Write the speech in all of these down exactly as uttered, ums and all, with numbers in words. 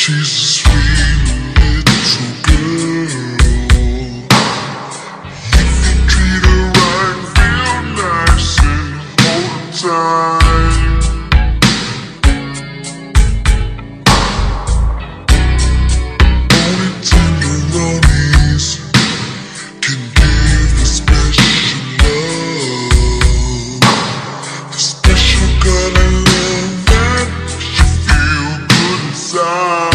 She's a sweet little girl. If you treat her right, real nice and hold her tight. Only tender Ronis can give the special love, the special kind of love that you feel good inside.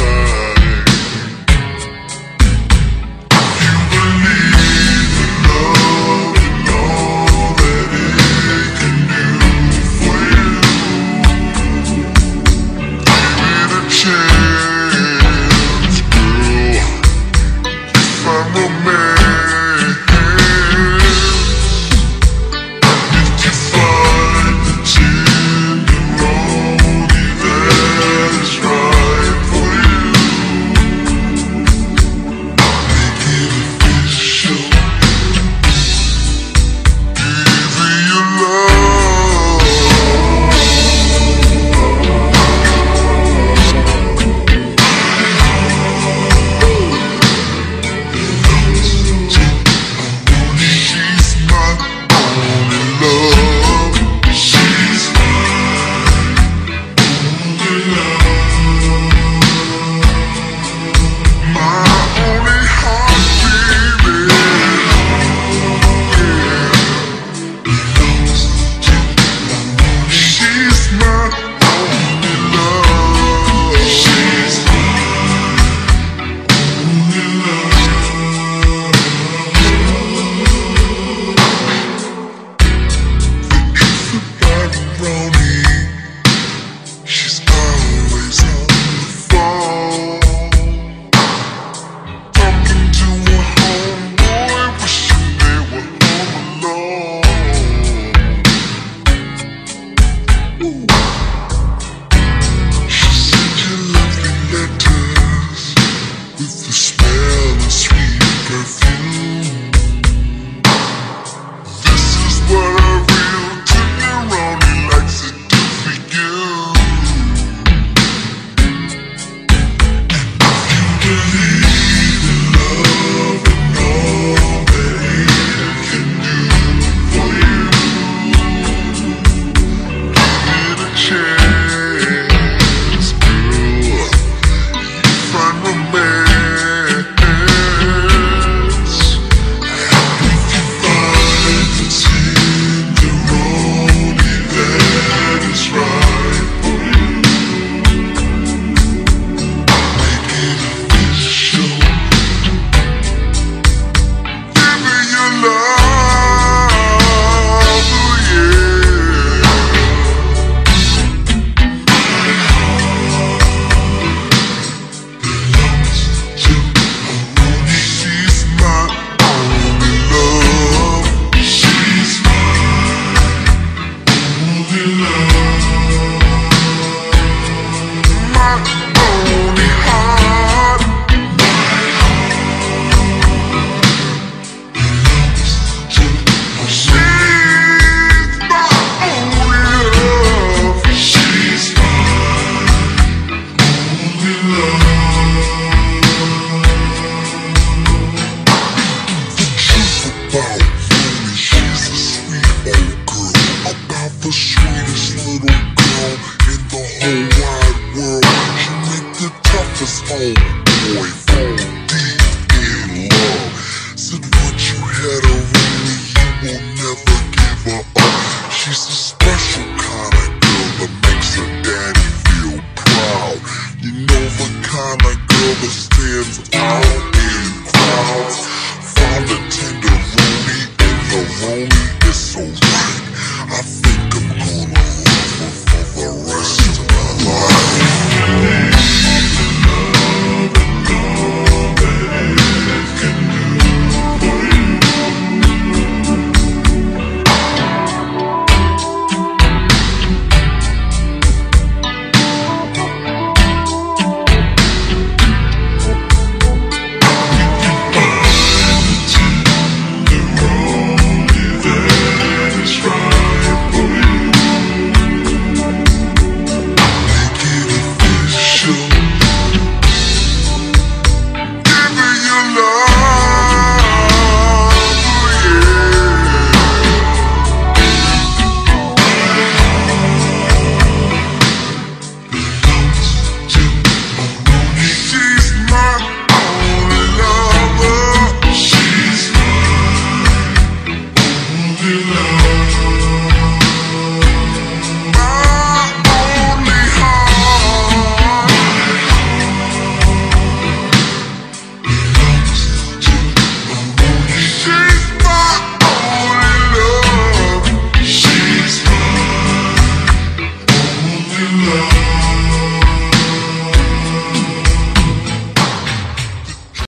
Roni, she's always on the phone, talking to her homeboy, wishing they were home alone. Ooh. She sent you lovely letters with the smell of sweet perfume. This is what I real tenderoni likes to do for you. And if you believe in love and all that it can do for you, give it a chance, girl. You find romance. And if you find the tenderoni that is right for you, make it official. Give me your love, oh yeah. My heart belongs to a Roni. She's my only love. She's my only love. My only heart. My heart belongs to a She's my only love. She's my only love. The truth about Roni, she's a sweet old girl, about the sweetest little girl in the whole wide world. She make the toughest homeboy fall deep in love. Said once you had a Roni, you will never give her up. She's a special kind of girl that makes her daddy feel proud. You know the kind of girl that stands out in crowds. Found a tender Roni, and the Roni is so right. I think I'm gonna love her for the rest of my life. The Roni that in love.